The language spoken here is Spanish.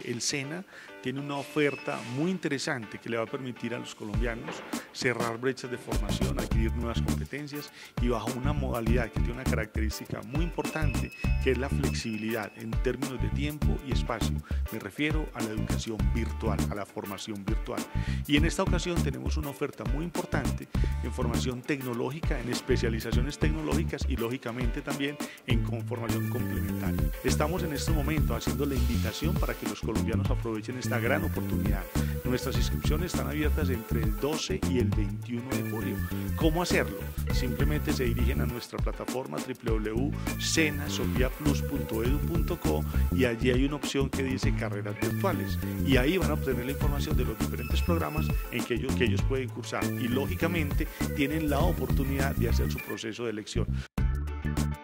El SENA tiene una oferta muy interesante que le va a permitir a los colombianos cerrar brechas de formación, adquirir nuevas competencias y bajo una modalidad que tiene una característica muy importante, que es la flexibilidad en términos de tiempo y espacio. Me refiero a la educación virtual, a la formación virtual. Y en esta ocasión tenemos una oferta muy importante en formación tecnológica, en especializaciones tecnológicas y lógicamente también en formación complementaria. Estamos en este momento haciendo la invitación para que los colombianos aprovechen esta gran oportunidad. Nuestras inscripciones están abiertas entre el 12 y el 21 de julio. ¿Cómo hacerlo? Simplemente se dirigen a nuestra plataforma www.senasofiaplus.edu.co y allí hay una opción que dice carreras virtuales y ahí van a obtener la información de los diferentes programas en que ellos pueden cursar y lógicamente tienen la oportunidad de hacer su proceso de elección.